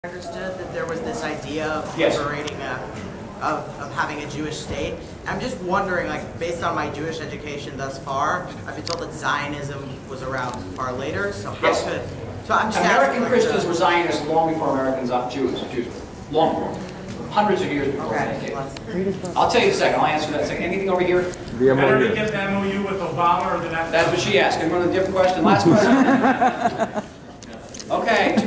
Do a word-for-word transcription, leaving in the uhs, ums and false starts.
Understood that there was this idea of Yes. liberating a, of, of having a Jewish state. I'm just wondering, like, based on my Jewish education thus far, I've been told that Zionism was around far later. So how Yes. could? So I'm just American asking, like, Christians the, were Zionists long before Americans, uh, Jews, Jews were. Long before. Hundreds of years before. Okay. I'll tell you in a second. I'll answer that in a second. Anything over here? Better to get the M O U with Obama or the next? That's what she asked. Can we run a different question? Last question. Okay,